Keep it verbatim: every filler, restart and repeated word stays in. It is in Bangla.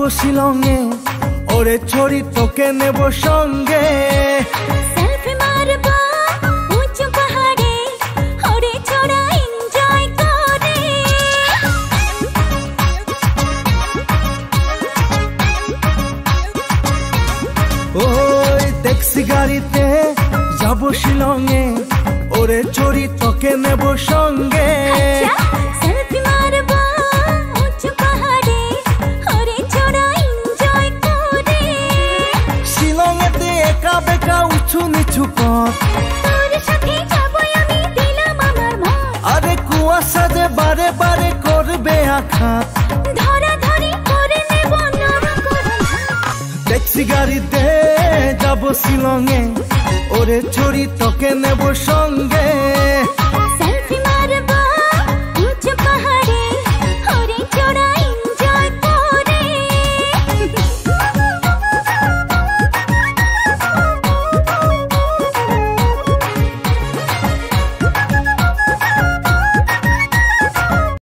শিলংয়ে, ওরে ছড়ি তোকে নেব সঙ্গে। সেলফি মারবো উঁচু পাহাড়ে, ওরে ছোড়া এনজয় করে। ওই ট্যাক্সি গাড়িতে যাব শিলংয়ে, ওরে ছড়ি তোকে নেব সঙ্গে। সেলফি মারবো উঁচু পাহাড়ে, ওরে ছোড়া এনজয় করে। শিলংয়েতে একা বেকা উঁচু নিচু পথ, তোর সাথে যাবো আমি, দিলাম আমার মত। আরে কুয়াশা যে বারে বারে করবে আঘাত, ধরা ধরি করে নেব নরম করে। ট্যাক্সি গাড়িতে যাব শিলংয়ে, ওরে ছড়ি তোকে নেব সঙ্গে।